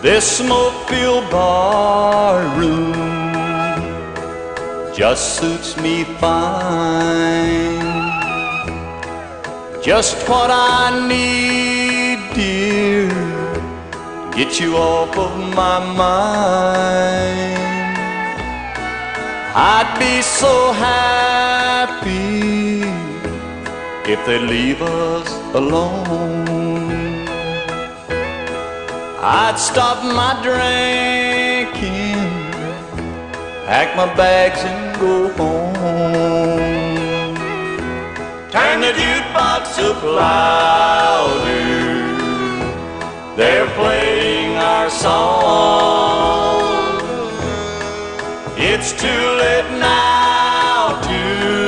This smoke-filled bar room just suits me fine. Just what I need, dear, get you off of my mind. I'd be so happy if they leave us alone. I'd stop my drinking, pack my bags and go home. Turn the jukebox up louder, they're playing our song. It's too late now to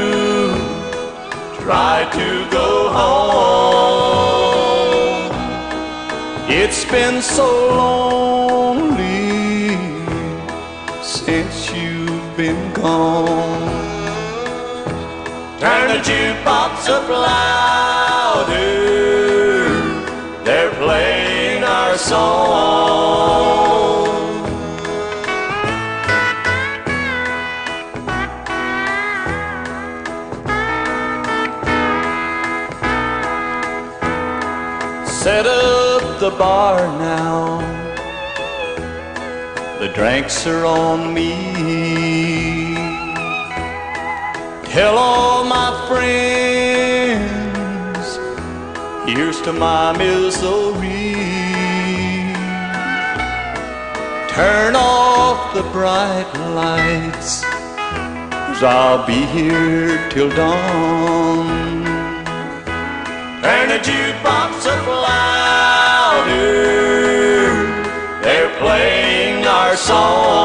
try to go home. It's been so lonely since you've been gone. Turn the jukebox up louder, they're playing our song. Set up the bar now, the drinks are on me. Tell all my friends, here's to my misery. Turn off the bright lights, 'cause I'll be here till dawn. Turn the jukebox up louder, they're playing our song.